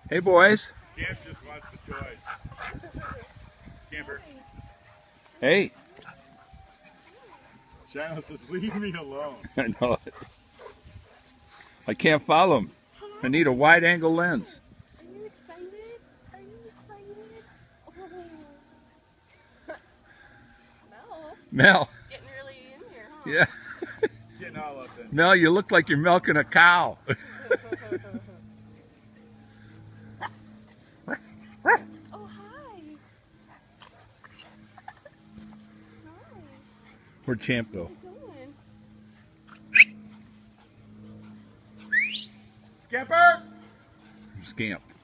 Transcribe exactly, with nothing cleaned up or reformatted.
Hey, boys. Scamp just wants the toys. Scamper. Hey. Shiloh says, leave me alone. I know it. I can't follow him. I need a wide-angle lens. Are you excited? Are you excited? Oh. Mel. Mel. Getting really in here, huh? Yeah. Getting all up in. Mel, you look like you're milking a cow. Oh, hi. Hi. Where'd Champ go? How you doing? Scamper! Scamp.